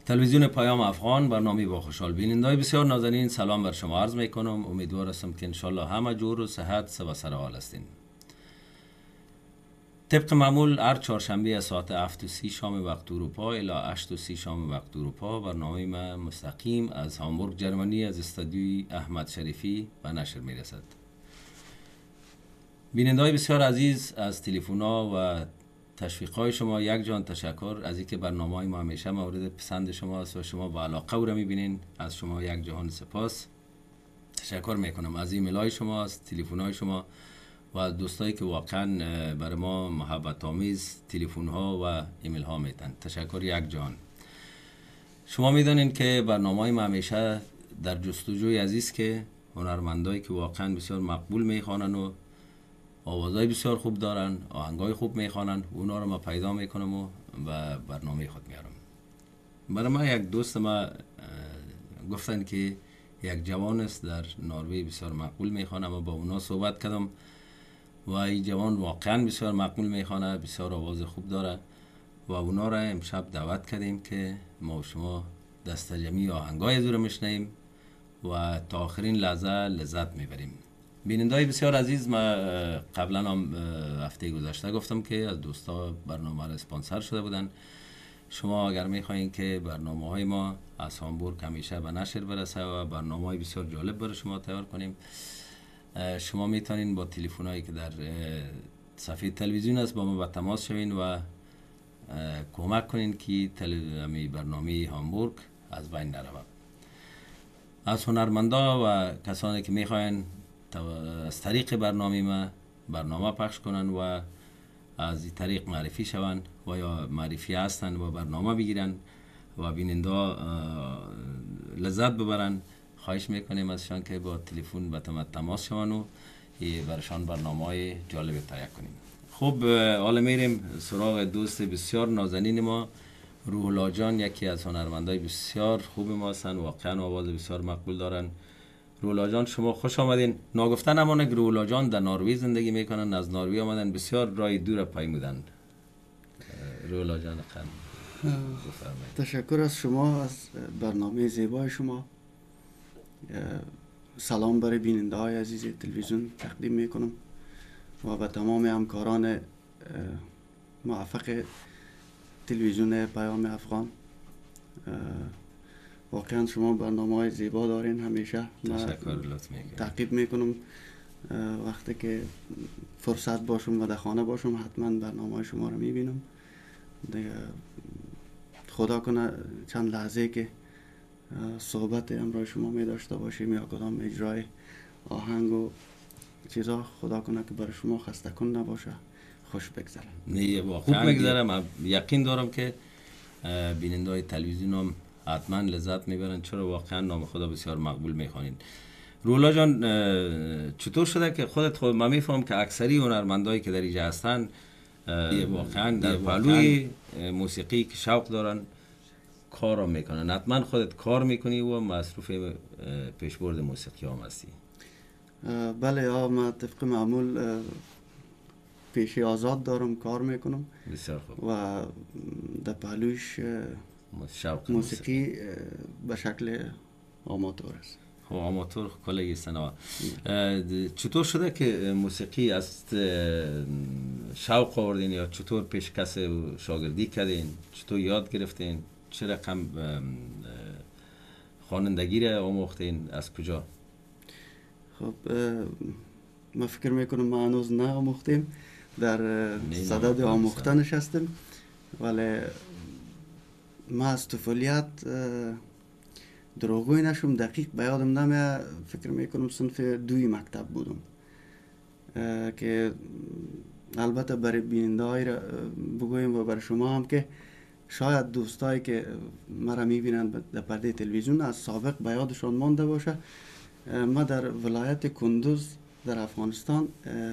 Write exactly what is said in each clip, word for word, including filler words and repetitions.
تلویزیون پیام افغان، برنامه با خوشحال بینندگان بسیار نازنین، سلام بر شما عرض میکنم. امیدوار هستم که انشالله همه جور و صحت و سر حال هستین. طبق معمول هر چهارشنبه از ساعت هفت و سی شام وقت اروپا الی هشت و سی شام وقت اروپا برنامه ما مستقیم از هامبورگ جرمنی از استودیوی احمد شریفی به نشر میرسد. بینندگان بسیار عزیز، از تلفن‌ها و تشویق‌های شما یک جان تشکر از اینکه برنامه‌های ما همیشه مورد پسند شما است و شما با علاقه او را می‌بینین. از شما یک جهان سپاس تشکر میکنم از ایمیل‌های شما، از تلفن‌های شما و از دوستایی که واقعا برای ما محبت آمیز تلفن‌ها و ایمیل‌ها میتن. تشکر یک جان. شما میدونین که برنامه‌های ما همیشه در جستجوی عزیز که هنرمندایی که واقعا بسیار مقبول میخوانن و آوازهای بسیار خوب دارن، آهنگای خوب میخوانن، اونا رو ما پیدا میکنم و به برنامه خود میارم. برای ما یک دوست ما گفتن که یک جوان است در نروژ بسیار مقبول میخوانه و با اونا صحبت کردم و این جوان واقعا بسیار مقبول میخوانه، بسیار آواز خوب داره و اونا را امشب دعوت کردیم که ما و شما دست جمعی آهنگای از او را میشنویم و تا آخرین لحظه لذت میبریم. بینندگان بسیار عزیز، ما قبلا هم هفته گذشته گفتم که از دوستا برنامه را اسپانسر شده بودن. شما اگر میخواین که برنامه های ما از هامبورگ همیشه به نشر برسه و برنامه های بسیار جالب برای شما تیار کنیم، شما میتونین با تلفن هایی که در صفحه تلویزیون است با ما به تماس شوین و کمک کنین که تل... برنامه هامبورگ از بین نرود. از هنرمندا و کسانی که میخواین از طریق برنامه ما برنامه پخش کنن و از این طریق معرفی شون و یا معرفی هستن و برنامه بگیرن و بیننده لذت ببرن، خواهش میکنیم ازشان که با تلفن به تماس شون و برشان برنامه های جالب تهیه کنیم. خب حالا میریم سراغ دوست بسیار نازنین ما، روح الله جان. یکی از هنرمندای بسیار خوب ما هستن، واقعا آواز بسیار مقبول دارن. روح الله جان شما خوش آمدین. ناگفته نمانه که روح الله جان در نروژ زندگی میکنن، از نروژ آمدن، بسیار راه دور پیمودن. روح الله جان خان تشکر از شما، از برنامه زیبای شما. سلام برای بیننده های عزیز تلویزیون تقدیم میکنم و به تمام همکاران موفق تلویزیون پیام افغان. واقعا شما برنامه های زیبا دارین، همیشه تعقیب میکنم. وقتی که فرصت باشم و در خانه باشم حتما برنامه های شما رو میبینم. خدا کنه چند لحظه که صحبت همراه شما می داشته باشیم یا کدام اجرای آهنگ و چیزا، خدا کنه که برای شما خسته کن نباشه، خوش بگذره. نه واقعا خوب بگذره. من یقین دارم که بیننده‌های تلویزیون هم حتما لذت میبرن، چرا واقعا نام خدا بسیار مقبول میخوانین. روح الله جان چطور شده که خودت خود من میفهم که اکثری هنرمندایی که در اینجا هستن واقعا در پهلوی موسیقی که شوق دارن کار رو میکنن، حتما خودت کار میکنی و مصروف پیشبرد موسیقی هم هستی؟ بله ها، من طبق معمول پیشی آزاد دارم، کار میکنم بسیار خوب و در پهلویش موسیقی به شکل آماتور است. خب آماتور کلی سنا. چطور شده که موسیقی از شوق آوردین یا چطور پیش کس شاگردی کردین؟ چطور یاد گرفتین؟ چه رقم خوانندگی را آموختین؟ از کجا؟ خب من فکر میکنم ما هنوز نه آموختیم، در صدد آموختنش هستیم، ولی ما از طفولیت دروغوی نشم دقیق به یادم نمیاد، فکر میکنم صنف دوی مکتب بودم که البته برای بیننده های را بگویم و برای شما هم که شاید دوستایی که مرا میبینن در پرده تلویزیون از سابق به یادشان مانده باشه، ما در ولایت کندوز در افغانستان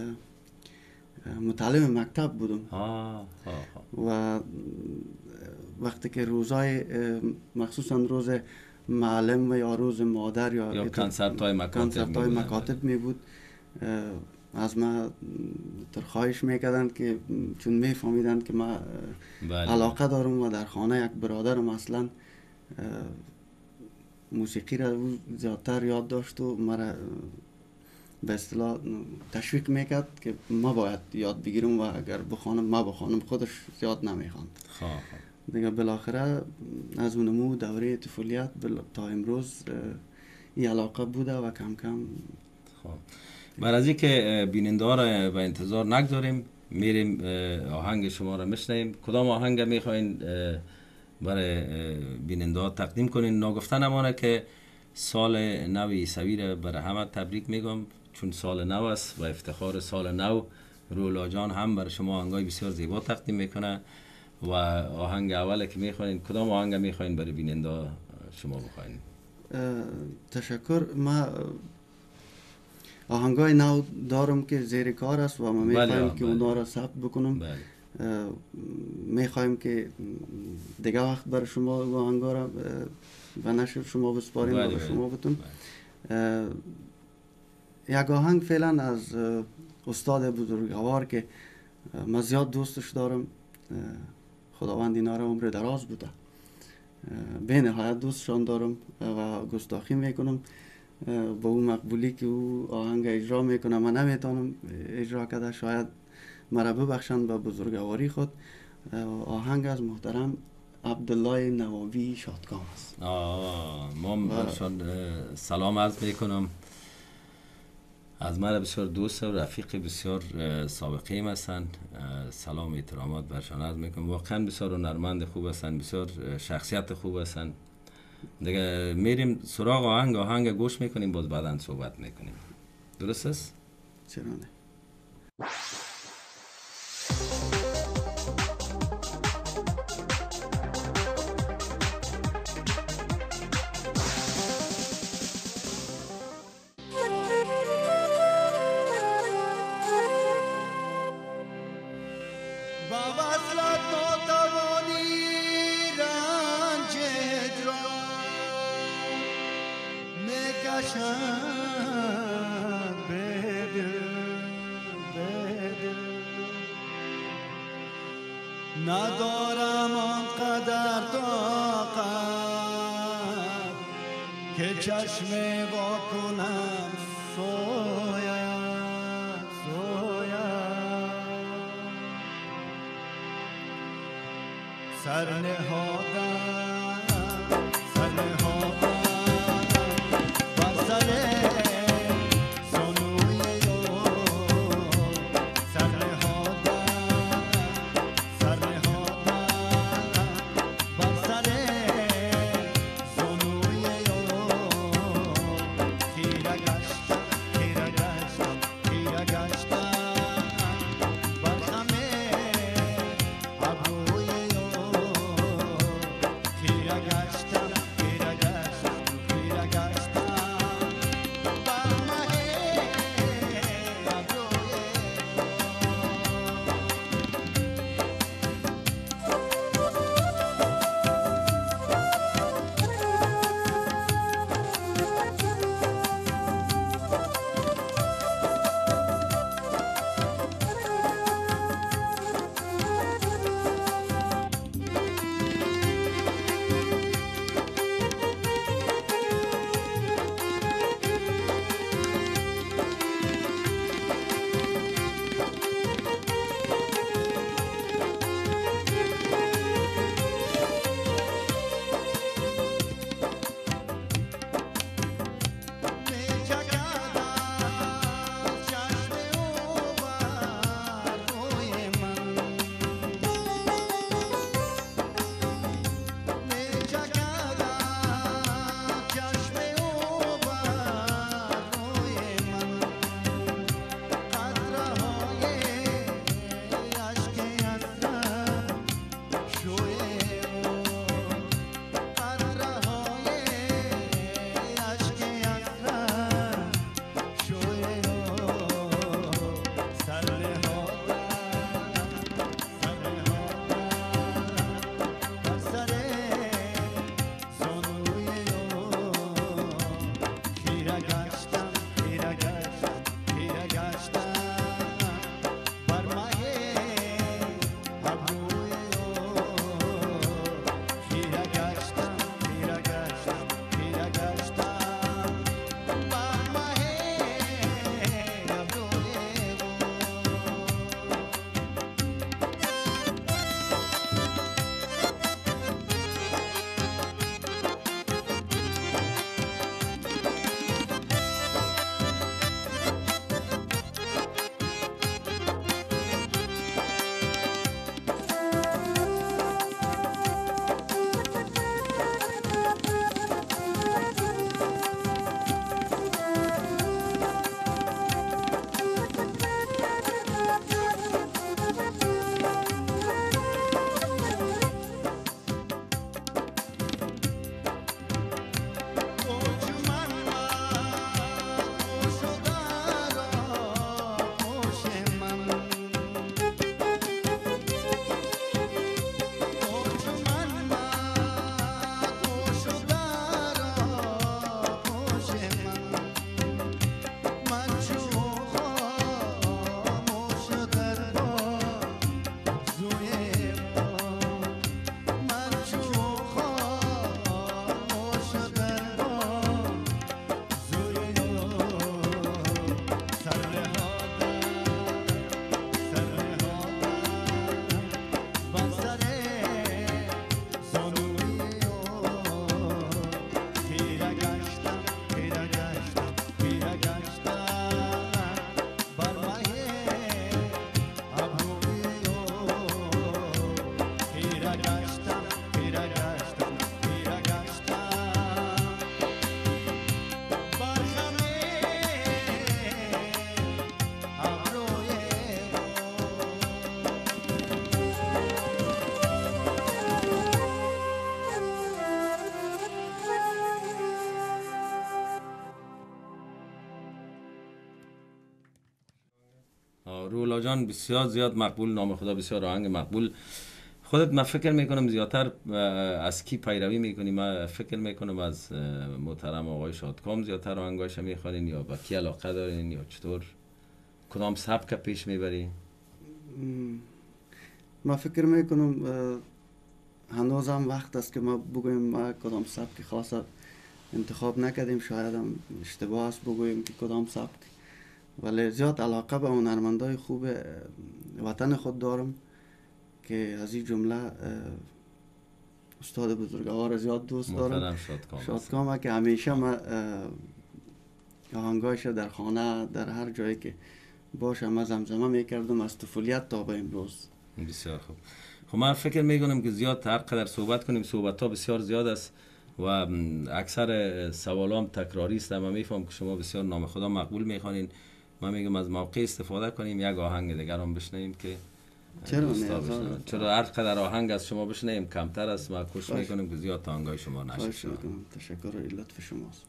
متعلم مکتب بودم. آه آه. و وقتی که روزای مخصوصا روز معلم و یا روز مادر یا, یا کنسرت های مکاتب, مکاتب می بود، از ما ترخواهش میکردن که چون میفهمیدن که ما بله. علاقه دارم و در خانه یک برادرم اصلا موسیقی را او زیادتر یاد داشت و مرا به اصطلاح تشویق میکرد که ما باید یاد بگیرم و اگر بخوانم ما بخوانم، خودش زیاد نمیخواند. دیگه بالاخره از اونمو دوره طفولیت تا امروز این علاقه بوده و کم کم. خب بر از اینکه بیننده ها را به انتظار نگذاریم، میریم آهنگ شما را میشنویم. کدام آهنگ میخواین برای بیننده ها تقدیم کنین؟ ناگفتن امانه که سال نو عیسوی را برای همه تبریک میگم، چون سال نو است و افتخار سال نو. رولا جان هم برای شما آهنگای بسیار زیبا تقدیم میکنه و آهنگ اوله که میخواین کدام آهنگ میخواین برای بیننده شما بخواین؟ تشکر. ما آهنگای نو دارم که زیر کار است و ما میخوایم که اونا را ثبت بکنم. میخوایم که دیگه وقت برای شما آهنگا را و نشر شما بسپاریم و به شما بتون. یک آهنگ فعلا از استاد بزرگوار که من زیاد دوستش دارم، خداوند اینا را عمر دراز بوده، به نهایت دوستشان دارم و گستاخی میکنم با اون مقبولی که او آهنگ اجرا میکنه. من نمیتونم اجرا کرده، شاید مرا ببخشند به بزرگواری خود. آهنگ از محترم عبدالله نوابی شادکام است. ما برشان سلام عرض میکنم. از مرا بسیار دوست و رفیق بسیار سابقه ایم هستند. سلام احترامات برشان عرض میکنم. واقعا بسیار هنرمند خوب هستند، بسیار شخصیت خوب هستند. دیگه میریم سراغ آهنگ. آهنگ گوش میکنیم، باز بعداً صحبت میکنیم. درست است؟ چرا نه؟ ندارم آنقدر طاقت که چشم وا کنم سویت سویت سر نهادم سر نهادم بر سر رولا جان بسیار زیاد مقبول، نام خدا بسیار آهنگ مقبول. خودت من فکر میکنم زیادتر از کی پیروی میکنی؟ من فکر میکنم از محترم آقای شادکام زیادتر آهنگاش میخوانین یا با کی علاقه دارین یا چطور؟ کدام سبک پیش میبری؟ من فکر میکنم هنوزم وقت است که ما بگویم ما کدام سبک خاص انتخاب نکردیم، شاید هم اشتباه است بگویم که کدام سبک، ولی زیاد علاقه به هنرمندای خوب وطن خود دارم که از این جمله استاد بزرگوار زیاد دوست دارم، شادکام شادکام که همیشه ما آهنگایش در خانه در هر جایی که باشه ما زمزمه میکردم از طفولیت تا به امروز. بسیار خوب. خب من فکر میکنم که زیاد هر قدر صحبت کنیم صحبت ها بسیار زیاد است و اکثر سوالام تکراری است. من میفهم که شما بسیار نام خدا مقبول میخوانین. من میگم از موقع استفاده کنیم یک آهنگ دیگر هم بشنویم که چرا نه؟ چرا هر قدر آهنگ از شما بشنویم کمتر است. ما کوشش میکنیم که زیاد تا آهنگای شما نشه. تشکر، لطف شماست.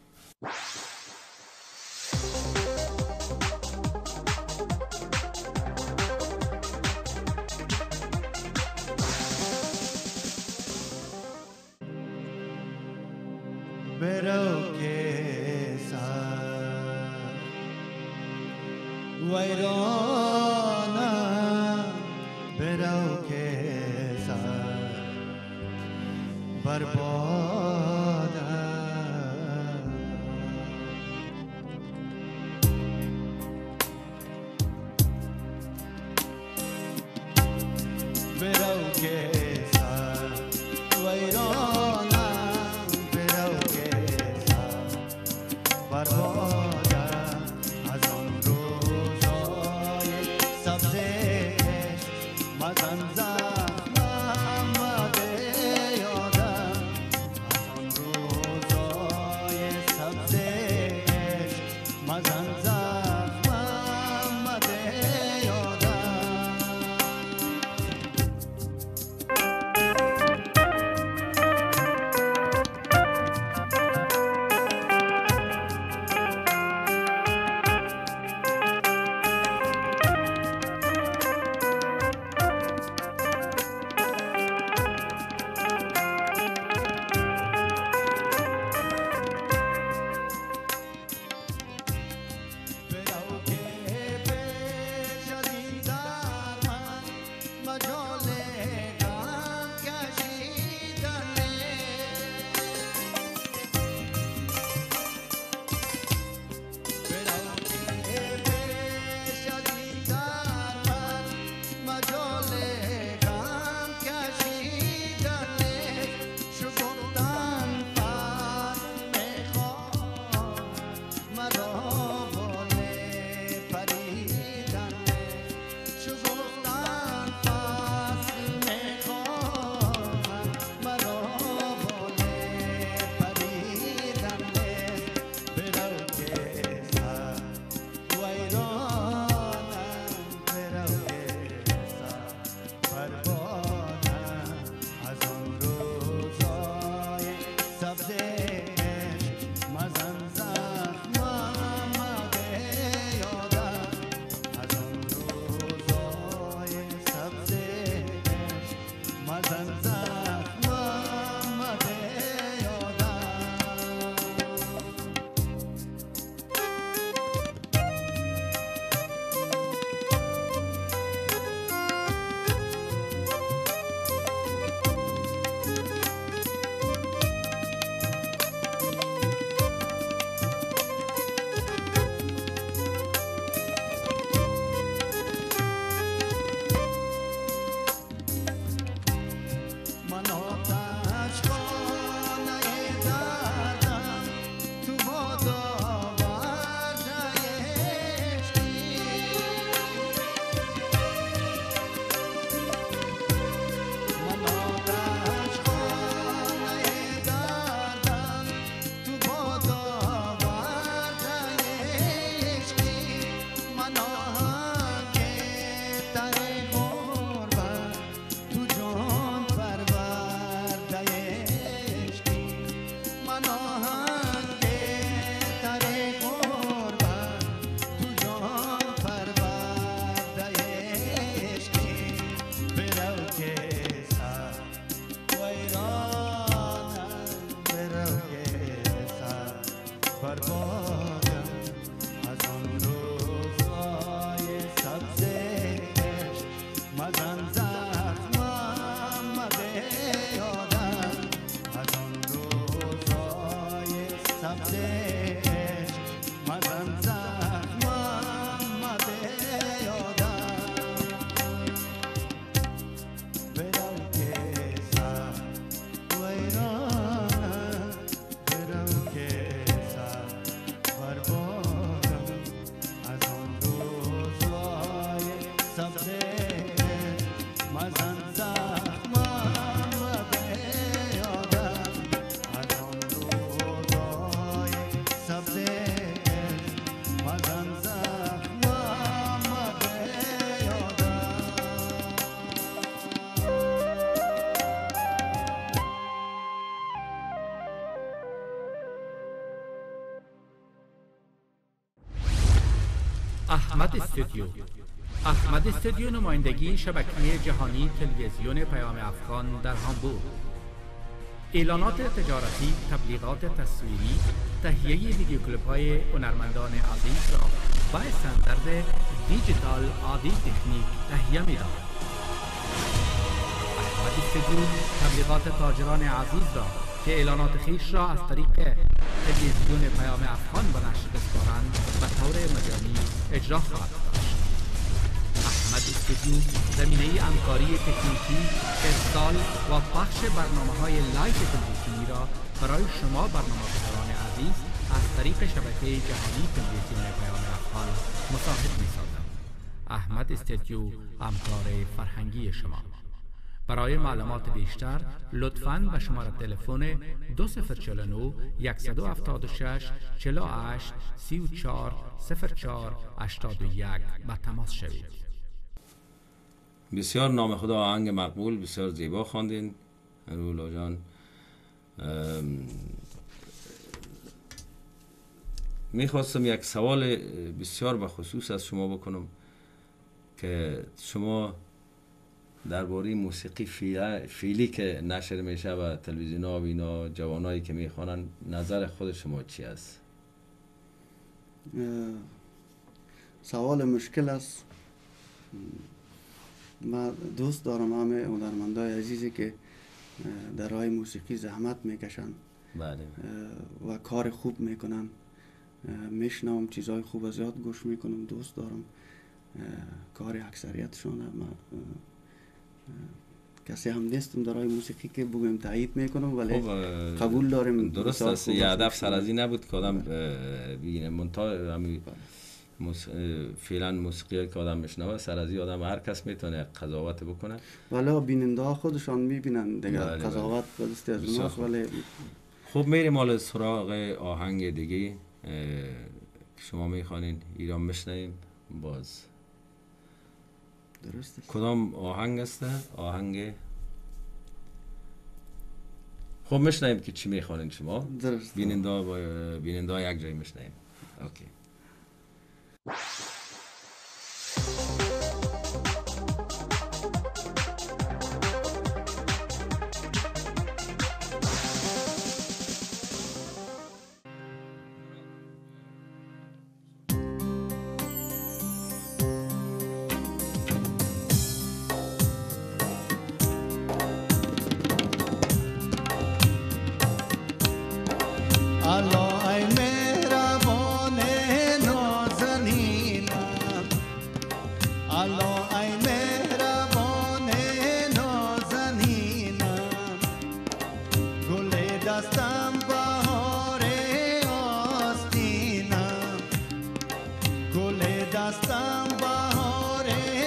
برو که سر ویرانم، برو که سر بربادم، برو که سر ویرانم، بربادم از آن روزای سبز مزن زخمم آمده یادم، احمد استودیو. احمد استودیو نمایندگی شبکه جهانی تلویزیون پیام افغان در هامبورگ. اعلانات تجارتی، تبلیغات تصویری، تهیه ویدیو کلیپ های هنرمندان عزیز را با استاندارد دیجیتال عادی تکنیک تهیه می دهد. احمد استودیو تبلیغات تاجران عزیز را که اعلانات خیش را از طریق تلویزیون پیام افغان به نشر بسپارند به طور مجانی اجرا خواهد داشت. احمد استودیو زمینه همکاری تکنیکی، ارسال و پخش برنامه‌های لایو تلویزیونی را برای شما برنامه‌نگاران عزیز از طریق شبکه جهانی تلویزیون پیام افغان مساعد می‌سازد. احمد استودیو همکار فرهنگی شما. برای معلومات بیشتر لطفاً به شماره تلفن دو صفر چهار نه یک هفت شش چهار هشت سه چهار صفر چهار هشتاد و یک با تماس شوید. بسیار نام خدا آهنگ مقبول، بسیار زیبا خواندین رولا جان. میخواستم یک سوال بسیار به خصوص از شما بکنم که شما درباره موسیقی فیلی که نشر میشه و تلویزیون ها و اینا جوانایی که میخوانن، نظر خود شما چی است؟ سوال مشکل است. من دوست دارم همه هنرمندای عزیزی که در راه موسیقی زحمت میکشن بله و کار خوب میکنن، میشنوم چیزای خوب از یاد گوش میکنم، دوست دارم کار اکثریتشون. من کسی هم نیستم در راه موسیقی که بگم تایید میکنم، ولی قبول دارم. درست است، یه هدف سر از این نبود که آدم بگیره منتها همین فعلا موسیقی که آدم میشنوه سر از این آدم هر کس میتونه قضاوت بکنه، ولی بیننده ها خودشان میبینن دیگه. قضاوت به دست از اوناست. ولی خب میریم حالا سراغ آهنگ دیگه که شما میخوانین ایران میشنویم. باز درست است. کدام آهنگ است؟ آهنگ خب میشنویم که چی میخوانین شما. درست. بیننده بیننده یک جای میشنویم. اوکی. الله ای مهربان نازنینم، الله ای مهربان نازنینم، گل دستم بهار آستینم، گل دستم بهار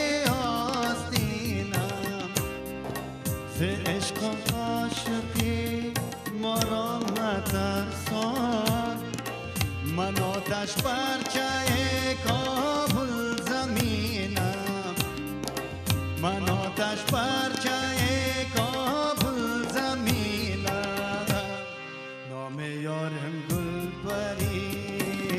آستینم، ز عشق و عاشقی ما را مترسان، من آتش پرچه کابل زمینم، من آتش پرچه کابل زمینم، نام یارم گل پری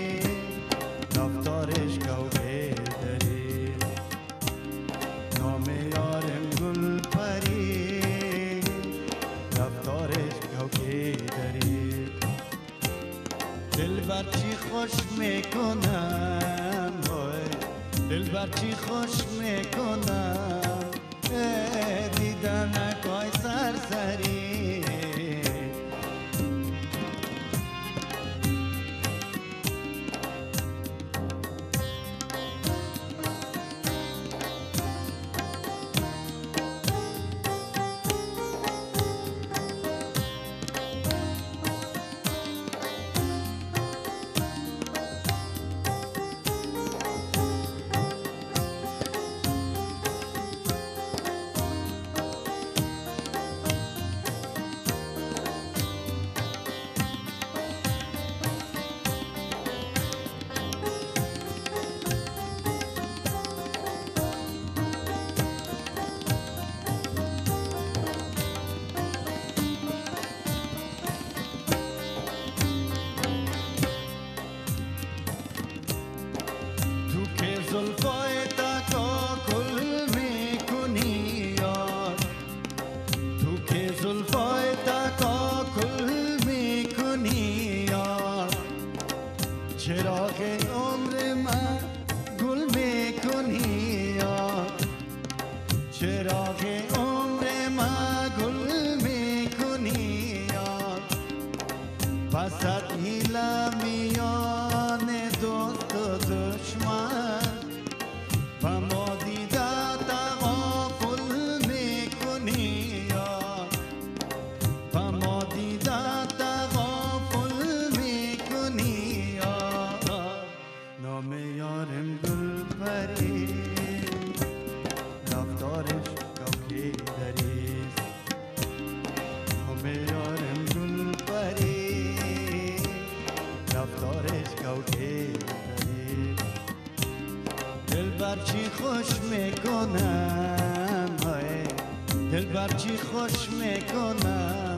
رفتارش گوهری، نام یارم گل پری رفتارش گوهری، دلبر چی خوش میکنم، دلبر چی خوش میکنم، دیدن کای سرسری، وسط حیله میان دوست و دشمن و ما دیده تغافل میکنی یا و ما دیده تغافل میکنی یا نام یارم گل پری رفتارش کوکی دریست نام یارم گل پری رفتارش کوکی دریست دل برچی خوش میکنم های دل برچی خوش میکنم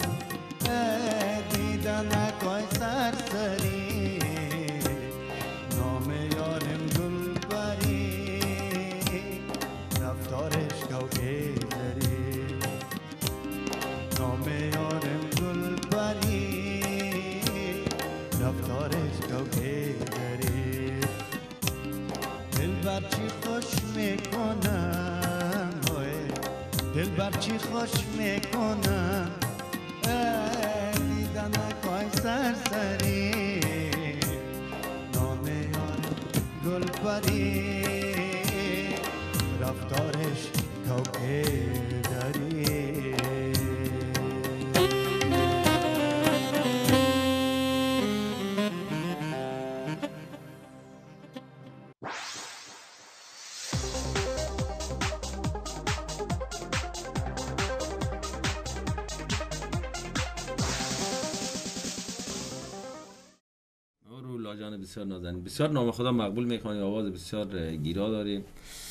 دیدن نکای سرسری نام یارم گل پری رفتارش کوکی دری نام یارم گل پری رفتارش کوکی دری دل برچی خوش میکنم های دل برچی خوش میکنم دیدن نکای سرسری نام یارم گل پری رفتارش کوکی دری لاجان بسیار نازنین، بسیار نام خدا مقبول میکنی، آواز بسیار گیرا داری.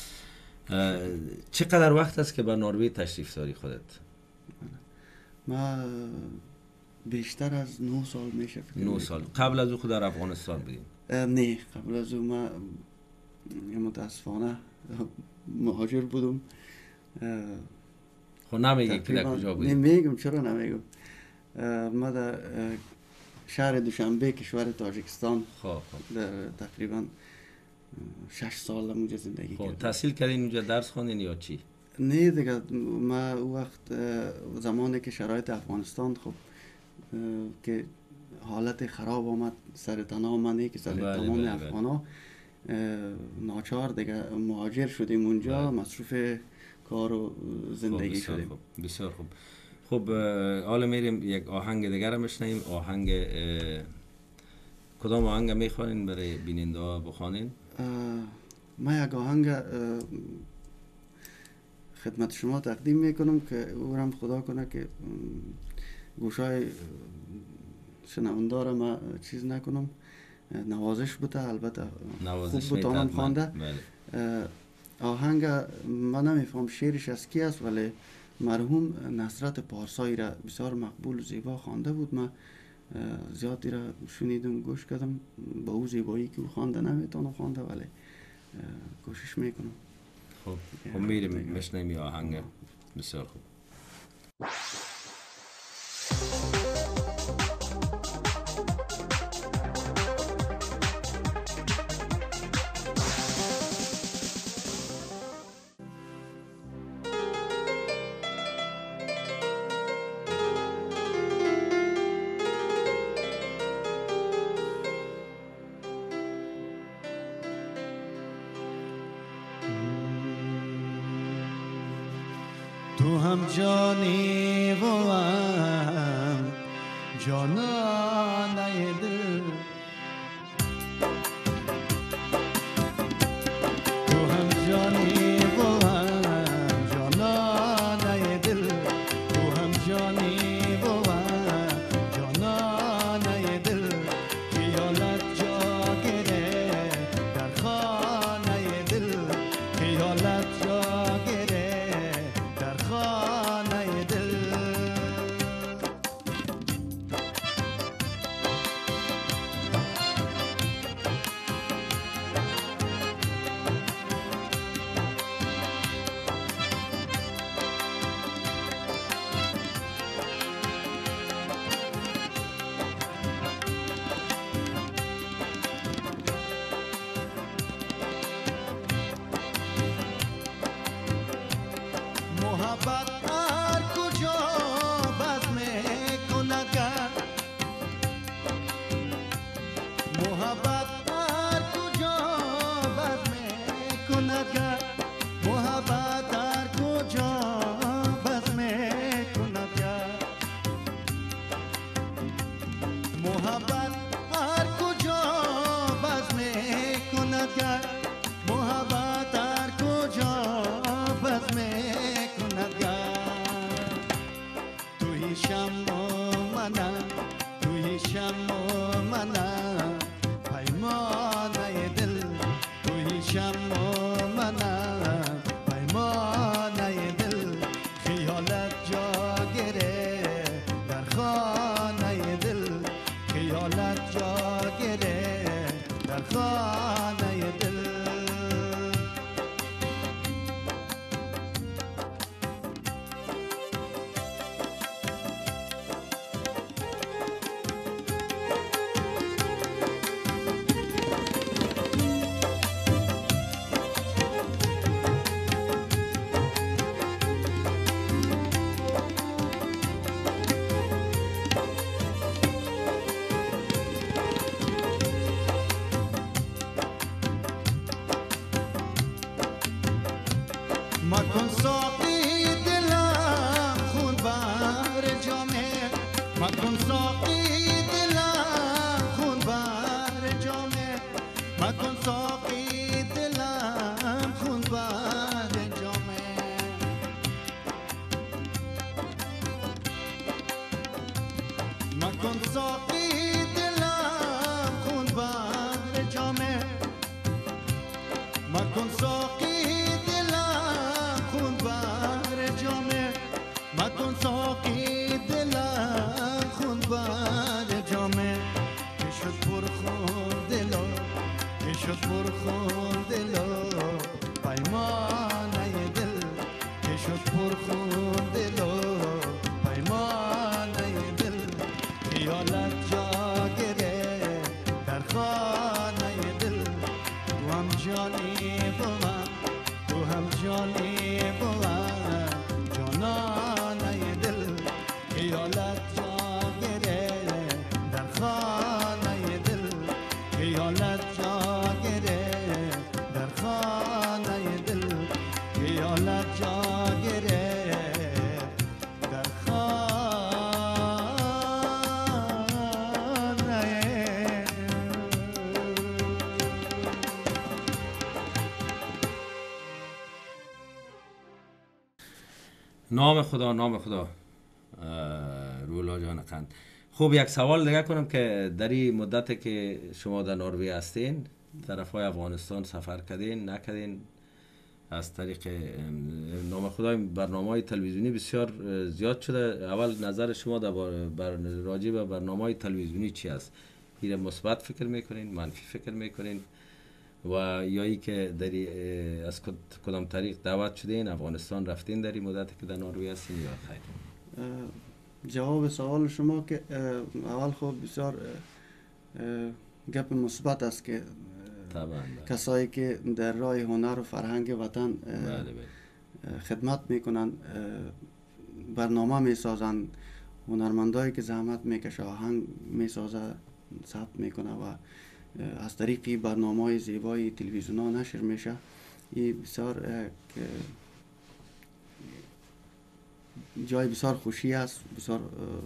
چقدر وقت است که به نروژ تشریف داری خودت؟ ما بیشتر از نه سال میشه فکر نه سال. قبل از او خود در افغانستان بودیم؟ نه، قبل از او ما متاسفانه مهاجر بودم. خب نمیگی که در کجا بودی؟ نمیگم، چرا نمیگم. ما در شهر دوشنبه کشور تاجیکستان خب خب در تقریبا شش سال اونجا زندگی خب کردم. تحصیل کردین اونجا، درس خوندین یا چی؟ نه دیگه، ما او وقت زمانی که شرایط افغانستان خب که حالت خراب آمد سر تنها منی که سر بله تمام بله افغانا ناچار دیگه مهاجر شدیم اونجا. بله. مصروف کار و زندگی خب شدیم. خوب. بسیار خوب. خب حالا میریم یک آهنگ دیگر رو میشنیم. آهنگ کدام آهنگ میخوانین برای بیننده ها بخوانین؟ من یک آهنگ خدمت شما تقدیم میکنم که او هم خدا کنه که گوشای شنونده را ما چیز نکنم، نوازش بوده، البته خوب بوده هم خوانده. آهنگ من نمیفهم شعرش از کی است، ولی مرحوم نصرت پارسایی را بسیار مقبول و زیبا خوانده بود. من زیادی را شنیدم، گوش کردم. با او زیبایی که او خوانده نمیتونم خوانده، ولی کوشش میکنم. خب خب میریم میشنیم آهنگ. بسیار خوب. تو هم جانی و هم جانانه دل، تو هم جانی و هم جانانه دل، تو هم جانی و هم جانانه دل، خیالت جا گره در خانه دل، خیالت جا گره در خانه دل. محبت هر کجا بز می کند گر، محبت هر کجا بز می کند گر. توی شم و منم، توی شم و منم، پیمانه دل توی شم و منم، پیمانه دل خیالت جا گره در خانه دل، خیالت جا گره در خانه دل. مکن ساقی دلم خون بر جامه، مکن ساقی دلم خون بر جامه، مکن ساقی دلم خون بر جامه. مکن ساقی دلم خون بر جامه، مکن ساقی مکن ساقی دلم خون بر جامه. که شد پر خون دلا، که شد پر خون دلا، پیمانه دل که شد پر خون دلا، پیمانه دل خیالت جا گره در خانه دل. تو هم جانی با من، تو هم جانی با من، جانانه دل خیالت جا گره در خانه دل، خیالت جا گره در خانه دل، خیالت جا گره در خانه نام خدا، نام خدا. رولا جان قند. خوب، یک سوال دیگه کنم که در این مدت که شما در نروژ هستین، طرف های افغانستان سفر کردین نکردین؟ از طریق نام خدا برنامه های تلویزیونی بسیار زیاد شده. اول نظر شما در بر راجع به برنامه های تلویزیونی چی است؟ این مثبت فکر میکنین، منفی فکر میکنین؟ و یا ای که داری از کدام طریق دعوت شدین افغانستان رفتین در این مدت که در نروژ هستین یا خیر؟ جواب سوال شما که اول خب بسیار گپ مثبت است که طبعا کسایی که در راه هنر و فرهنگ وطن بله بله. خدمت میکنن، برنامه میسازن، هنرمندایی که زحمت میکشه آهنگ میسازه ثبت میکنه و از طریق برنامه‌های زیبای تلویزیون ها نشر میشه. این بسیار جای بسیار خوشی است، بسیار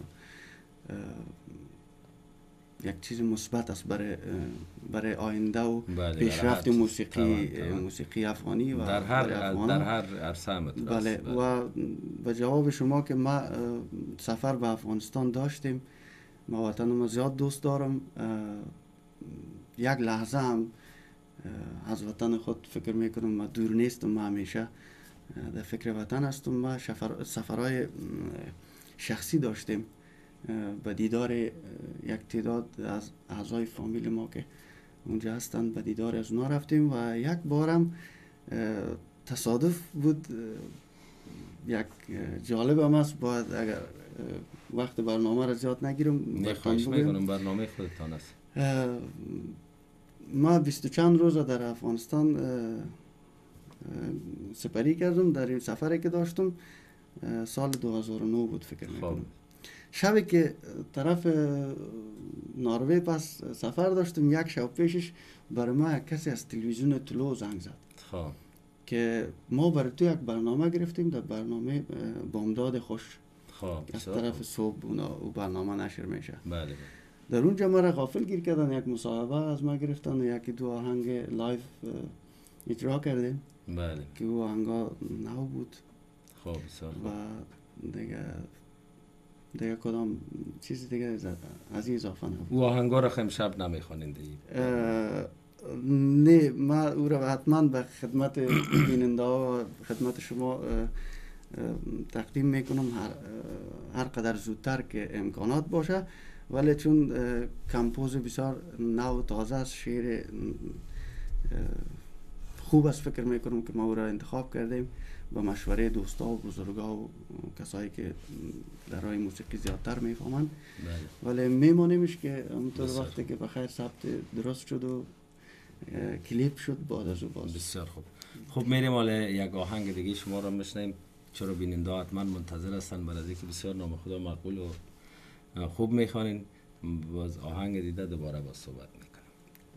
یک چیز مثبت است برای برای آینده و بله پیشرفت موسیقی موسیقی افغانی و در هر در هر عرصه. بله. و به جواب شما که ما سفر به افغانستان داشتیم، ما وطنم زیاد دوست دارم. یک لحظه هم از وطن خود فکر میکنم ما دور نیستم، ما همیشه در فکر وطن هستم. ما سفرهای شخصی داشتیم به دیدار یک تعداد از اعضای فامیل ما که اونجا هستند، به دیدار از اونا رفتیم و یک بارم تصادف بود. یک جالب هم است، باید اگر وقت برنامه را زیاد نگیرم نخواهش میکنم، برنامه خودتان است. ما بیست و چند روز در افغانستان سپری کردم. در این سفری که داشتم سال دو هزار و نه بود فکر میکنم. شبی که طرف نروژ پس سفر داشتم، یک شب پیشش برای ما کسی از تلویزیون طلوع زنگ زد خواه. که ما برای تو یک برنامه گرفتیم، در برنامه بامداد خوش خواه. از طرف صبح اونا و برنامه نشر میشه. بله. در اونجا مرا غافل گیر کردن، یک مصاحبه از ما گرفتن و یکی دو آهنگ لایف اجرا کردیم بله که او آهنگا نو بود. خب بسیار خوب. و دیگه دیگه کدام چیز دیگه از از این اضافه نبود. او آهنگا را امشب نمیخوانید؟ نه، ما او را حتما به خدمت بیننده و خدمت شما اه، اه، تقدیم میکنم هر هر قدر زودتر که امکانات باشه، ولی چون اه، کمپوز بسیار نو و تازه است، شعر اه، خوب است، فکر میکنم که ما او را انتخاب کردیم با مشوره دوستا و بزرگا و کسایی که در راه موسیقی زیادتر میفهمند. بله. ولی میمانیمش که همونطور بسیار وقتی که بخیر ثبت درست شد و اه، کلیپ شد بعد از او باز. بسیار خوب. خب میریم حالا یک آهنگ دیگه شما را میشنیم، چرا بیننده حتما منتظر هستن برای اینکه بسیار نام خدا مقبول و خوب میخوانین. باز آهنگ دیده دوباره با صحبت میکنیم.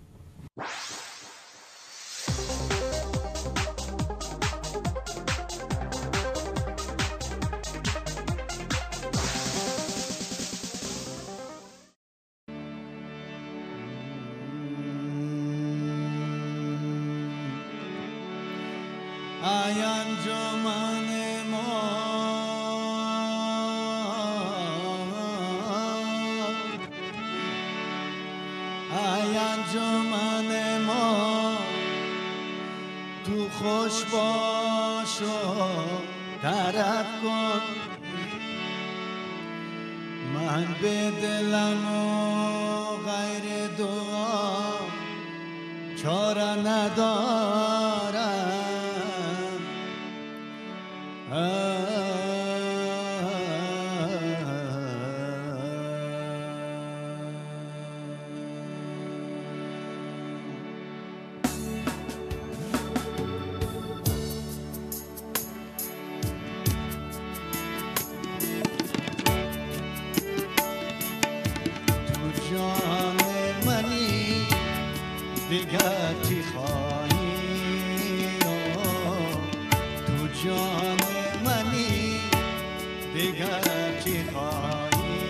ای انجمن ما ای انجمن ما تو خوش باش و طرف کن، من به دلم و غیر دعا چاره ندارم. دیگر چی خواهی؟ تو جان منی دیگر چی خواهی؟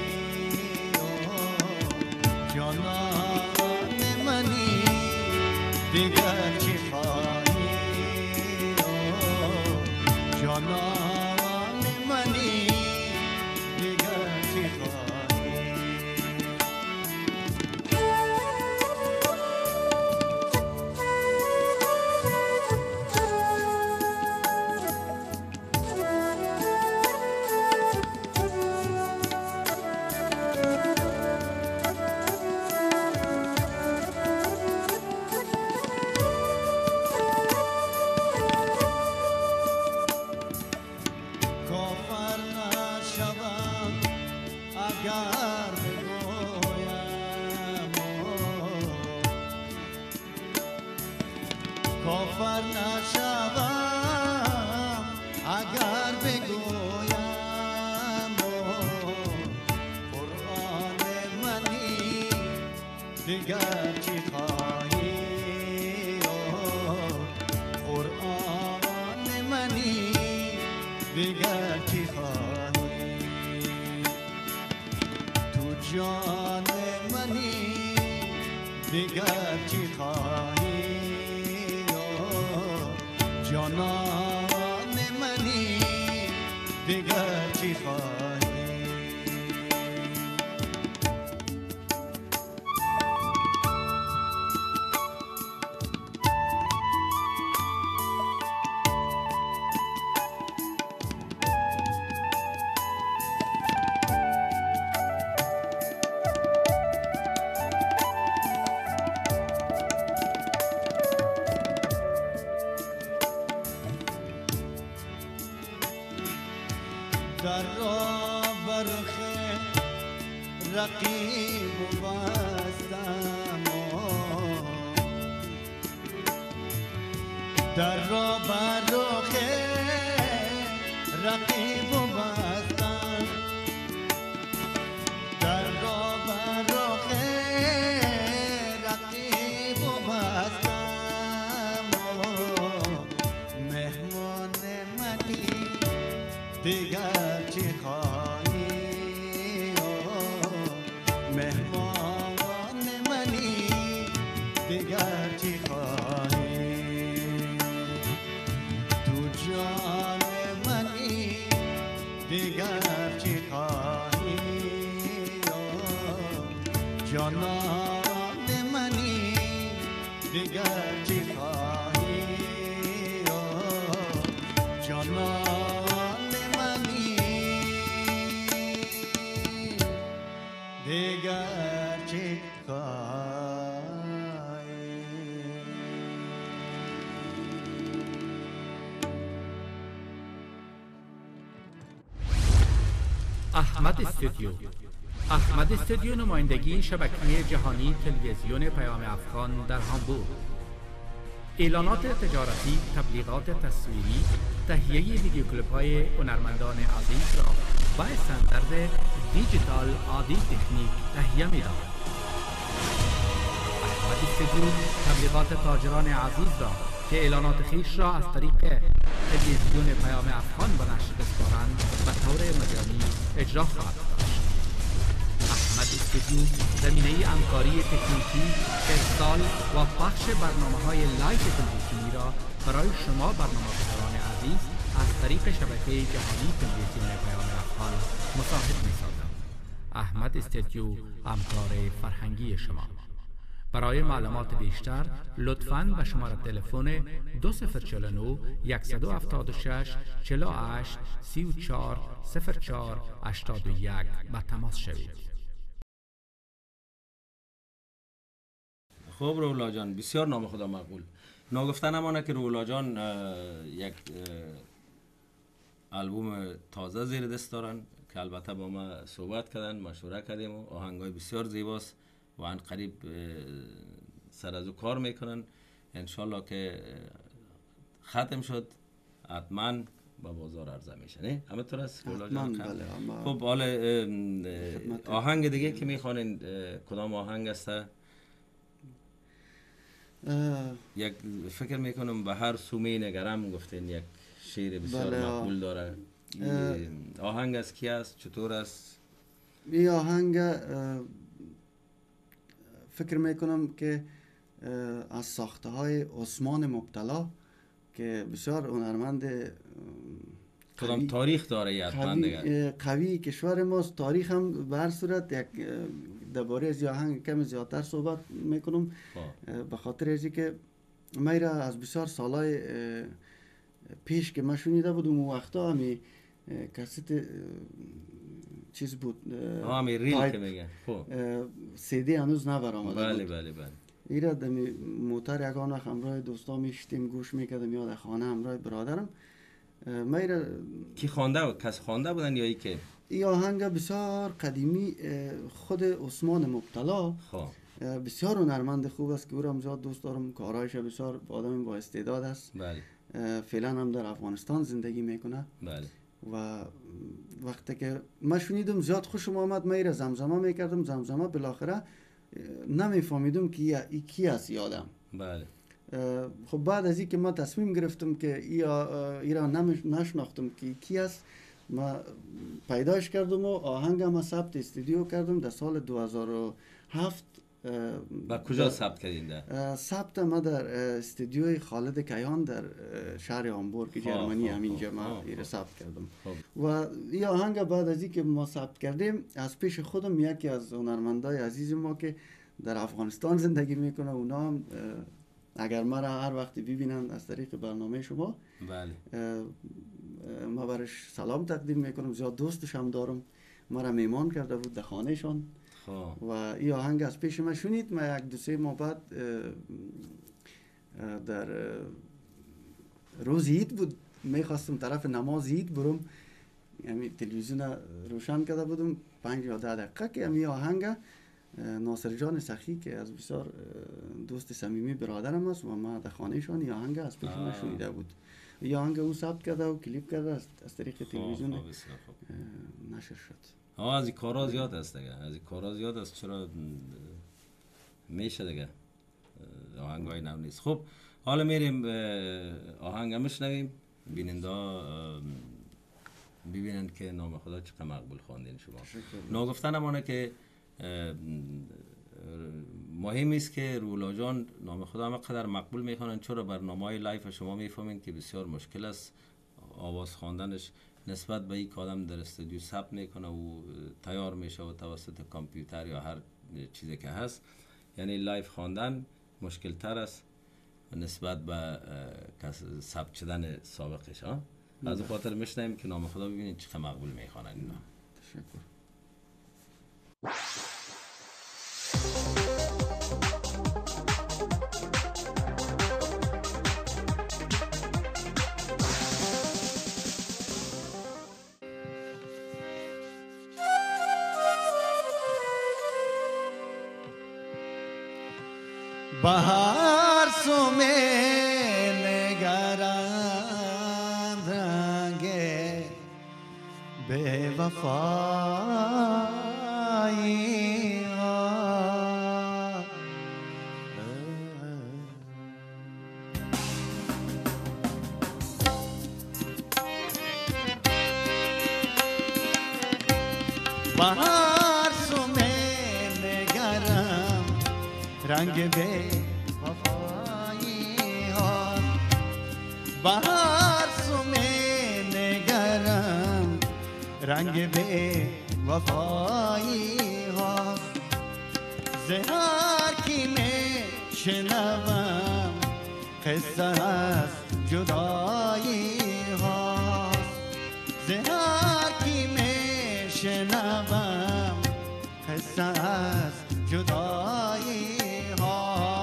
جانان منی دیگر چی خواهی؟ جانان منی دیگر چی خواهی؟ کافر نشوم اگر بگویم قرآن منی دیگر چی خواهی؟ قرآن منی دیگر چی خواهی؟ تو جان منی دیگر چی خواهی؟ جانان منی دیگر چی خواهی؟ در را برخ رقیب بستم، در را برخ رقیب بستم، در را برخ رقیب بستم. مهمان منی دیگر چی خواهی؟ مهمان جانان منی دیگر چی خواهی جانان منی دیگر چی خواهی. احمد استودیو. احمد استودیو نمایندگی شبکه جهانی تلویزیون پیام افغان در هامبورگ. اعلانات تجارتی، تبلیغات تصویری، تهیه ویدیو کلیپ های هنرمندان عزیز را با استاندارد دیجیتال عادی تکنیک تهیه می دهد. احمد استودیو تبلیغات تاجران عزیز را که اعلانات خیش را از طریق تلویزیون پیام افغان به نشر بسپارند به طور مجانی اجرا خواهد داشت. احمد استودیو زمینه همکاری تکنیکی، ارسال و پخش برنامه‌های لایو تلویزیونی را برای شما برنامه‌گزاران عزیز از طریق شبکه جهانی تلویزیون پیام افغان مساعد می‌سازد. احمد استودیو همکار فرهنگی شما. برای معلومات بیشتر لطفاً به شماره تلفن دو صفر چهار نه یک هفت شش چهار هشت سه چهار صفر چهار هشتاد و یک به تماس شوید. خب رولا جان، بسیار نام خدا مقبول. ناگفته نمانه که رولا جان یک البوم تازه زیر دست دارن که البته با ما صحبت کردن، مشوره کردیم و آهنگای بسیار زیباست و ان قریب سر از او کار میکنن. انشالله که ختم شد حتما با بازار عرضه میشه. نه همه طور است رولا جان؟ بله. خب حالا آهنگ دیگه که میخوانین کدام آهنگ است؟ یک فکر میکنم به هر سومی نگرم گفتین یک شعر بسیار بله مقبول داره. آهنگ از کی است؟ چطور است؟ این آهنگ فکر میکنم که از ساخته های عثمان مبتلا که بسیار هنرمند کدام تاریخ داره یا قوی, قوی کشور ماست. تاریخ هم به هر صورت یک درباره از آهنگ کم زیادتر صحبت میکنم به خاطر ازی که من را از بسیار سالای پیش که من شنیده بودم و وقتا همی کست چیز بود همی ریل که میگن سی دی هنوز نبر آمده بله بود. بله بله ایره دمی موتر یکان وقت همراه دوستا میشتیم گوش میکردم یا در خانه همراه برادرم. میره کی خوانده بود؟ کس خوانده بودن یا ای که؟ این آهنگ بسیار قدیمی خود عثمان مبتلا بسیار هنرمند خوب است که او را زیاد دوست دارم. کارایش بسیار آدم با استعداد است. بله. فعلا هم در افغانستان زندگی میکنه. بله. و وقتی که من شنیدم زیاد خوشم آمد. میره زمزمه میکردم، زمزمه بالاخره نمیفهمیدم که ای کی است یادم. بله. خب بعد از این که من تصمیم گرفتم که ای را نشناختم که کی است، ما پیداش کردم و آهنگم ما ثبت استودیو کردم در سال دو هزار و هفت. با کجا ثبت کردین ده؟ ثبت ما در استودیوی خالد کیهان در شهر هامبورگ جرمنی همینجا ما ایره ثبت کردم. خواه. و این آهنگ بعد از این که ما ثبت کردیم از پیش خودم یکی از هنرمندای عزیز ما که در افغانستان زندگی میکنه اونا هم اگر ما را هر وقتی ببینن از طریق برنامه شما بله ما برش سلام تقدیم میکنم. زیاد دوستش هم دارم. ما را میمان کرده بود در خانه شان و این آهنگ از پیش ما شنید. ما یک دو سه ماه بعد در روز عید بود میخواستم طرف نماز عید برم، یعنی تلویزیون روشن کرده بودم پنج یا ده دقیقه که این آهنگ ناصر جان سخی که از بسیار دوست صمیمی برادرم است و ما در خانه شان این آهنگ از پیش ما شنیده بود. این آهنگ او ثبت کرده و کلیپ کرده از طریق تلویزیون نشر شد. ها از این کارا زیاد است دیگه، از این کارا زیاد است. چرا میشه دیگه آهنگای نو نیست. خب حالا میریم آهنگ میشنویم بیننده ببینن که نام خدا چقدر مقبول خواندین شما. ناگفتن امانه که مهم است که رولا جان نام خدا همه قدر مقبول میخوانن، چرا برنامه‌های لایف شما میفهمین که بسیار مشکل است آواز خواندنش نسبت به یک آدم در استودیو ثبت میکنه و تیار میشه و توسط کامپیوتر یا هر چیزی که هست، یعنی لایف خواندن مشکل تر است نسبت به ثبت شدن سابقش. ها از خاطر میشنیم که نام خدا ببینید چقدر مقبول میخوانن اینا. تشکر. بهار سو میں نگران رنگ بے وفائی بهار سو میں نگران رنگ بے بهار سو میں نگرم رنگ بے وفایی ها زهر کی میں شنوم قصه از جدایی ها زهر کی میں شنوم قصه از جدایی ها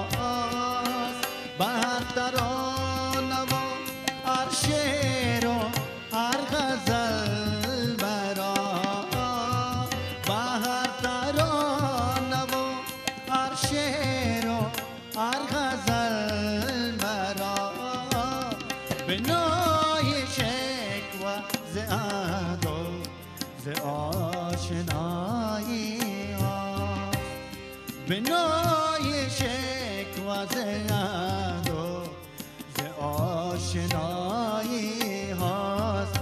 بهر تران شعر و هر غزل برا بهر ترانه و هر شعر و هر غزل برا به نای شکوه ز عهد و ز آشنایی ها به نای شکوه ز عهد و ز آشنایی هاست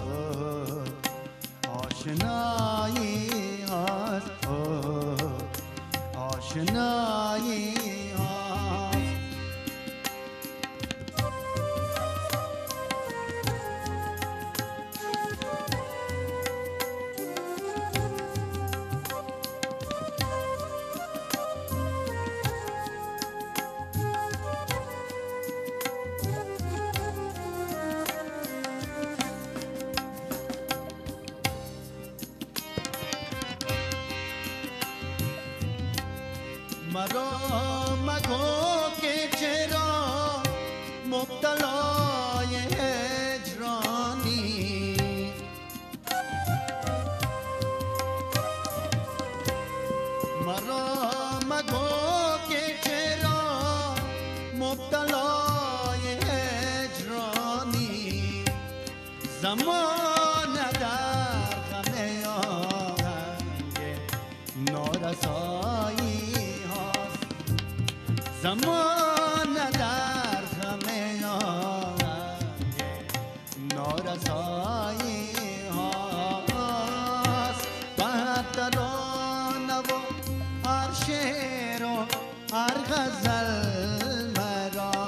آشنایی هاست آشنایی هاست مرا مگو که چرا مبتلای هجرانی مرا مگو که چرا مبتلای هجرانی زمان در غم آهنگ نارسایی زمان در همه آهنگ نارسایی هاست بهر ترانه و هر شعر و هر غزل مرا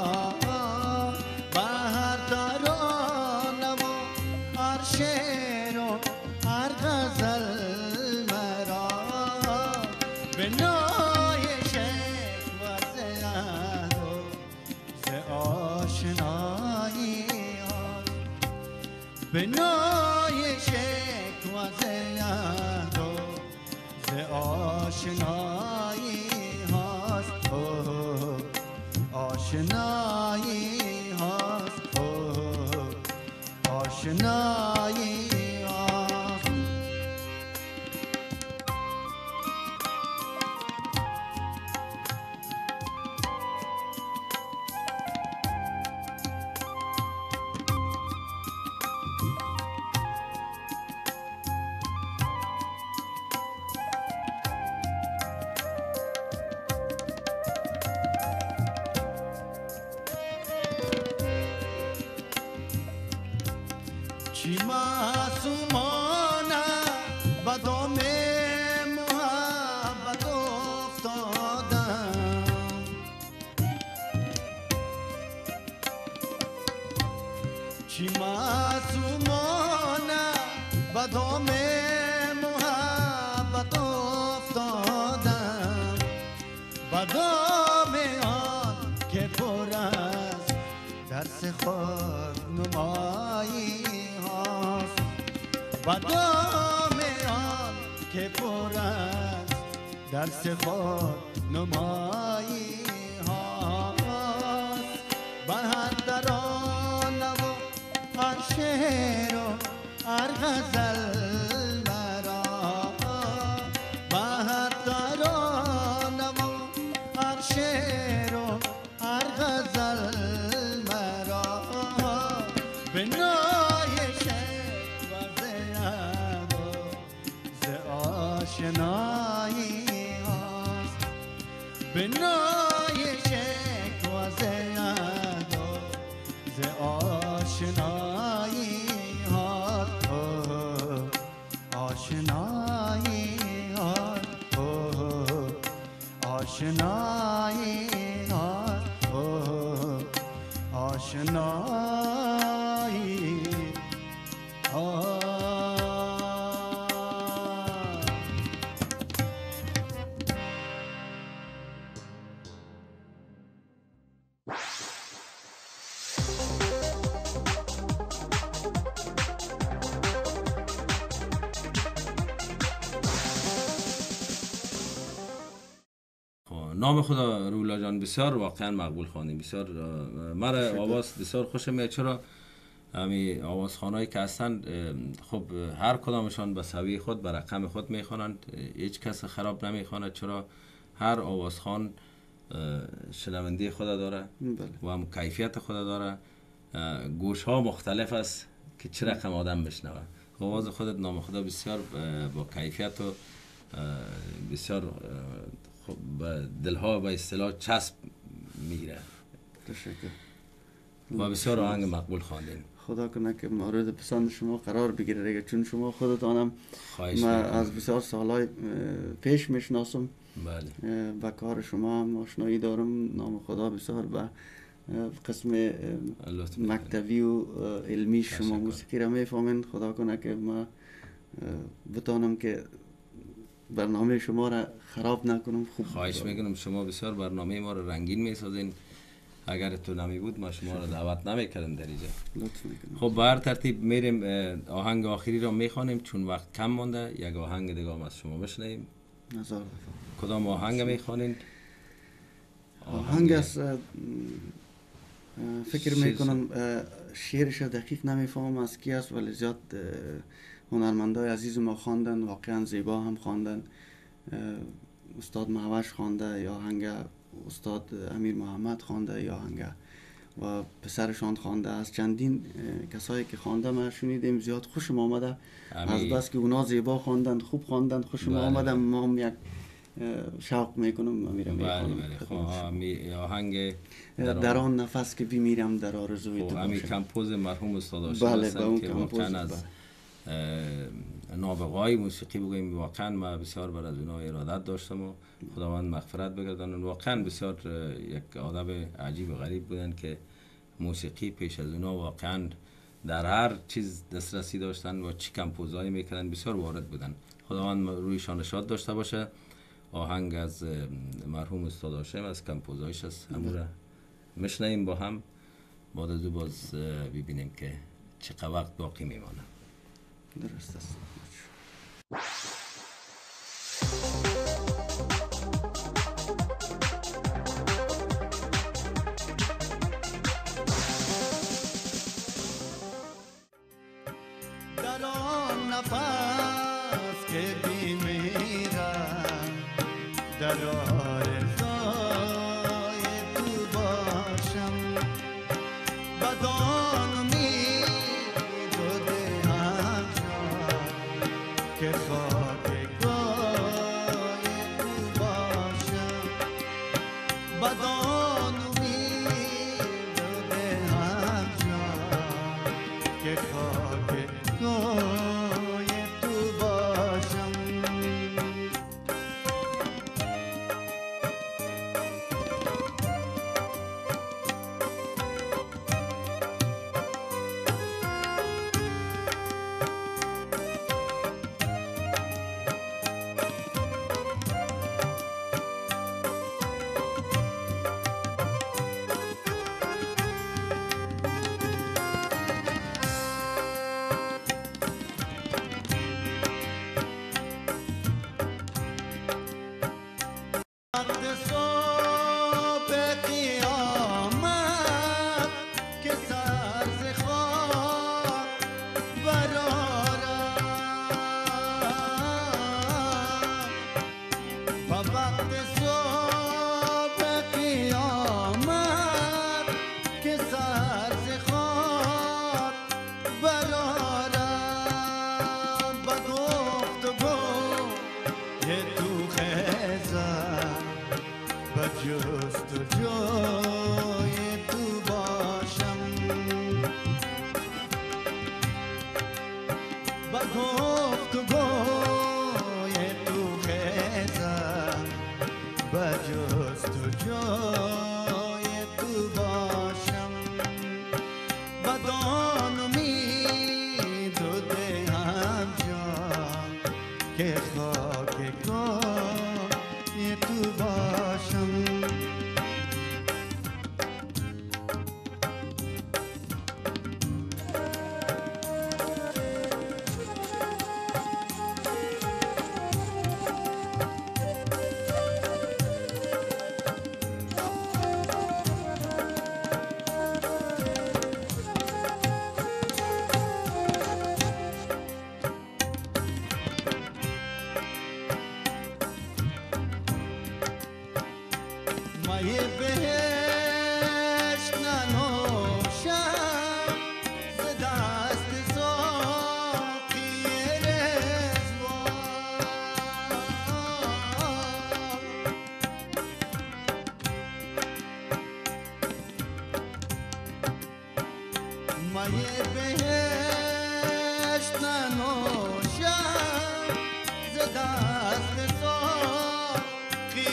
بهر ترانه و هر شعر و هر غزل مرا به نای آشنایی به نای شکوه ز یاد و ز آشنایی هاست آشنایی هاست آشنایی هاست چی معصومانه به دام محبت افتادم چی معصومانه به دام محبت افتادم و دام آن که پر از درس خود نمایی هاست و دام آن که پر از درس خود نمایی هاست و هر ترانه و هر شعر و هر غزل مرا و هر ترانه و هر شعر و هر غزل مرا به نای شعر و زیاد و ز آشنایی هاست به نای شعر و زیاد و ز آشنایی هاست آشنایی هاست آشنایی هاست آشنایی هاست. نام خدا رولا جان بسیار واقعا مقبول خواندیم. بسیار مرا آواز بسیار خوشم میاد. چرا همین آوازخوانایی که هستند خب هر کدامشان به سوی خود به رقم خود میخوانند، هیچ کس خراب نمیخواند. چرا هر آوازخوان شنونده خود داره و هم کیفیت خود داره. گوش ها مختلف است که چه رقم آدم بشنوه. آواز خودت نام خدا بسیار با کیفیت و بسیار به دلها به اصطلاح چسب میگیره. تشکر. و بسیار آهنگ مقبول خواندین. خدا کنه که مورد پسند شما قرار بگیره دیگه، چون شما خودتانم ما از بسیار سالهای پیش میشناسم. بله. با کار شما هم آشنایی دارم. نام خدا بسیار به قسم مکتبی و علمی شما موسیقی را میفهمین. خدا کنه که ما بتانم که برنامه شما را خراب نکنم. خوب خواهش میکنم. شما بسیار برنامه ما را رنگین میسازین. اگر تو نمی بود ما شما را دعوت نمیکردم در اینجا. لطف میکنم. خب به هر ترتیب میریم آهنگ آخری را میخوانیم چون وقت کم مانده. یک آهنگ دیگه هم از شما بشنویم. نظر کدام آهنگ میخوانین؟ آهنگ است فکر میکنم شعرش دقیق نمیفهمم از کی است، ولی زیاد هنرمندای عزیز ما خواندن، واقعا زیبا هم خواندن. استاد مهوش خوانده یا آهنگ استاد امیر محمد خوانده یا آهنگ و پسرشان خوانده. از چندین کسایی که خوانده ما شنیدیم، زیاد خوشم آمده. از بس که اونا زیبا خواندن، خوب خواندن، خوشم آمده. ما هم یک شوق میکنم میرم میخوانم. بله آهنگ در آن نفس که بمیرم در آرزوی تو باشم. همین کمپوز مرحوم استاد هاشم بله هستن که واقعا از نابغه‌های موسیقی بگوییم. واقعا ما بسیار بر از اونها ارادت داشتم و خداوند مغفرت بگردن. واقعا بسیار یک آدم عجیب و غریب بودن که موسیقی پیش از اونها واقعا در هر چیز دسترسی داشتن و چی کمپوزایی میکردن. بسیار وارد بودن. خداوند رویشان شاد داشته باشه. آهنگ از مرحوم استاد هاشم از کمپوزایش است. همون میشنویم با هم. بعد از او باز ببینیم که چقدر وقت باقی میمانه. درست است. در آن نفس که بمیرم در آرزوی تو باشم، بدان امید و دهم که خاک گاه تو باشم، بدان امید و دهم که خاک گاه تو باشم. به جستجوی تو باشم به گفتگوی تو خیزم به جستجوی تو باشم به دان امید و دهم جان که خاک کوی تو باشم مایه بهشت ننوشم ز دست ساقی رضوان مایه بهشت ننوشم ز دست ساقی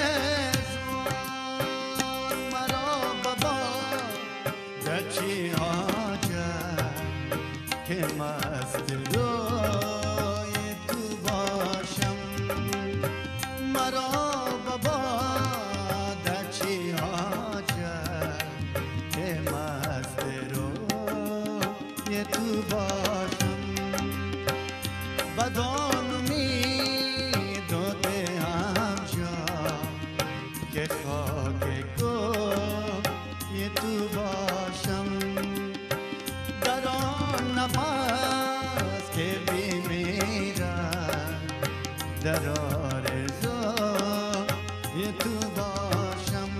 چی حاجت که مست روی تو باشم مرا بابا در چی حاجت که مست روی تو باشم بدان امید و دهم جان که خاک کوی تو باشم در آن نفس که بمیرم در آرزوی تو باشم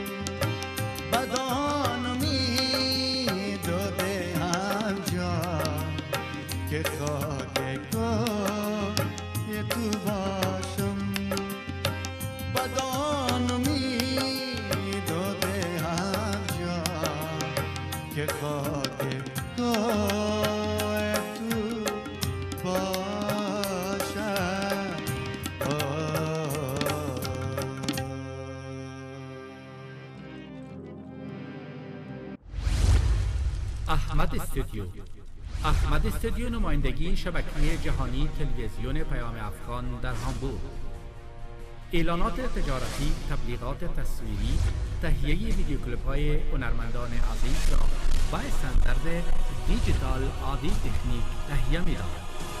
بدان امید و دهم جان که خاک کوی تو باشم بدان امید و دهم جان که خاک کوی تو باشم احمد استودیو. احمد استودیو نمایندگی شبکه جهانی تلویزیون پیام افغان در هامبورگ. اعلانات تجارتی، تبلیغات تصویری، تهیه ویدیو کلیپ های هنرمندان عزیز را با استاندارد دیجیتال عالی تکنیک تهیه می دهد.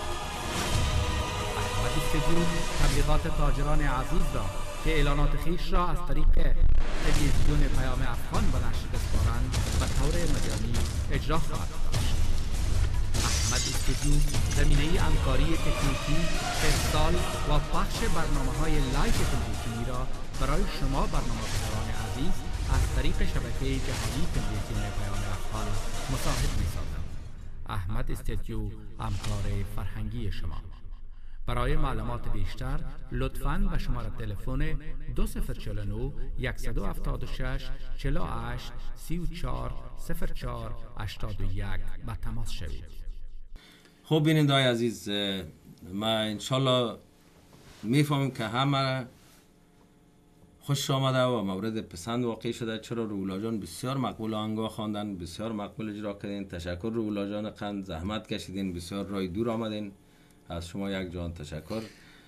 احمد استودیو تبلیغات تاجران عزیز را که اعلانات خیش را از طریق تلویزیون پیام افغان به نشر بسپارند به طور مجانی اجرا خواهد داشت. احمد استودیو زمینه همکاری تکنیکی، ارسال و پخش برنامه‌های لایو تلویزیونی را برای شما برنامه‌گزاران عزیز از طریق شبکه جهانی تلویزیون پیام افغان مساعد می‌سازد. احمد استودیو همکار فرهنگی شما. برای معلومات بیشتر لطفاً به شماره تلفن دو صفر چهل و نه صد و هفتاد و شش چهل و هشت سی و چهار صفر چهار هشتاد و یک به تماس شوید. خب بیننده‌های عزیز، ما انشالله میفهمیم که همه خوش آمده و مورد پسند واقع شده. چرا رولا جان بسیار مقبول آهنگا خواندن، بسیار مقبول اجرا کردین. تشکر رولا جان قند، زحمت کشیدین، بسیار راه دور آمدین. از شما یک جان تشکر.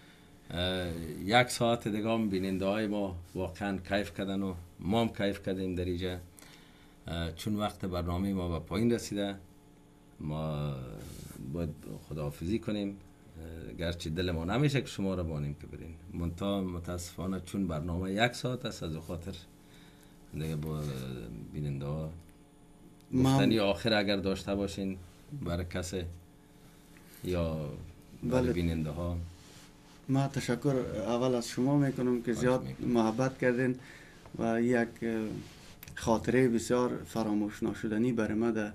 یک ساعت دیگه هم بیننده های ما واقعا کیف کردن و ما هم کیف کردیم در اینجا. چون وقت برنامه ما به پایین رسیده، ما باید خداحافظی کنیم. گرچه دل ما نمیشه که شما را بانیم که برین، منتها متاسفانه چون برنامه یک ساعت است، از خاطر دیگه با بیننده ها گفتنی آخر اگر داشته باشین برای کسی یا برای بیننده ها. ما تشکر اول از شما میکنم که زیاد محبت کردین و یک خاطره بسیار فراموش ناشدنی برای ما در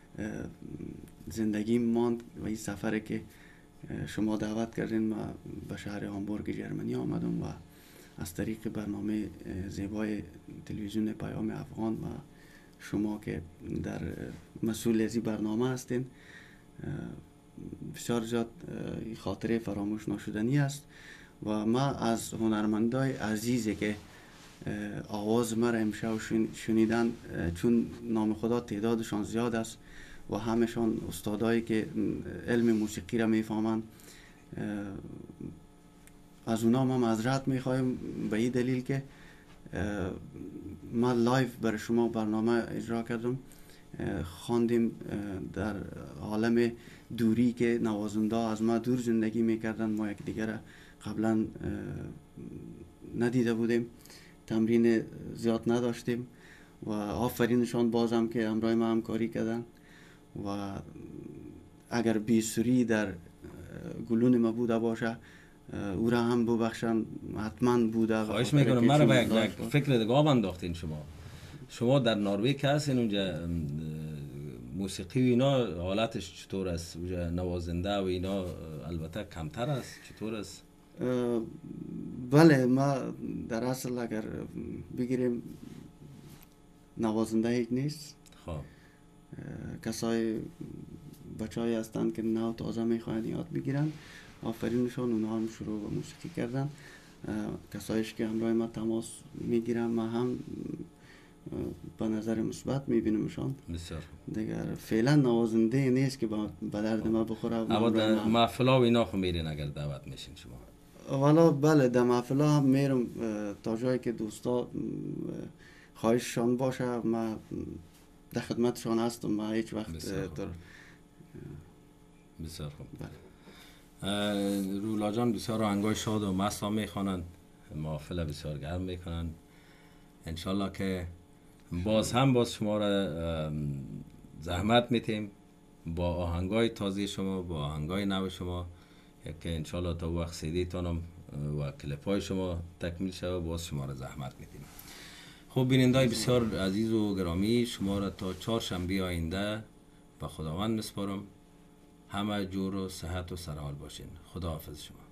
زندگی ماند و این سفری که شما دعوت کردین. ما به شهر هامبورگ جرمنی آمدم و از طریق برنامه زیبای تلویزیون پیام افغان و شما که در مسئول از این برنامه هستین، بسیار زیاد خاطره فراموش نشدنی است و ما از هنرمندای عزیزی که آواز ما را امشب شنیدن، چون نام خدا تعدادشان زیاد است و همشان استادایی که علم موسیقی را میفهمند، از اونا ما معذرت میخوایم به این دلیل که ما لایف برای شما برنامه اجرا کردم، خواندیم در عالم دوری که نوازنده از ما دور زندگی میکردن، ما یک دیگر قبلا ندیده بودیم، تمرین زیاد نداشتیم و آفرینشان بازم که همراه ما همکاری کردن و اگر بیسوری در گلون ما بوده باشه او را هم ببخشن، حتما بوده. خواهش میکنم مرا به یک فکر دیگه انداختین. شما شما در نروژ که هستین، اونجا موسیقی و اینا حالتش چطور است؟ اونجا نوازنده و اینا البته کمتر است، چطور است؟ بله، ما در اصل اگر بگیریم نوازنده هیچ نیست. خب کسای بچه‌ای هستند که نو تازه میخواهند یاد بگیرن، آفرینشان، اونها هم شروع به موسیقی کردن. کسایش که همراه ما تماس میگیرن ما هم به نظر مثبت میبینمشان. بسیار دیگر فعلا نوازنده نیست که به درد ما بخوره. اما در محفلا و اینا خو میرین اگر دعوت میشین شما؟ والا بله، در محفلا هم میرم تا جایی که دوستا خواهششان باشه، ما در خدمتشان هستم. ما هیچ وقت در بسیار خوب. رولا جان بسیار آهنگای شاد و مست ها میخوانند، محافل بسیار گرم میکنند. انشالله که باز هم باز شما را زحمت میتیم با آهنگای تازه شما، با آهنگای نو شما، که انشالله تا وقت سیدی تانم و کلیپ های شما تکمیل شد باز شما را زحمت میتیم. خوب بینندای بسیار عزیز و گرامی، شما را تا چهارشنبه آینده به خداوند میسپارم. همه جور و صحت و سرحال باشین. خدا حافظ شما.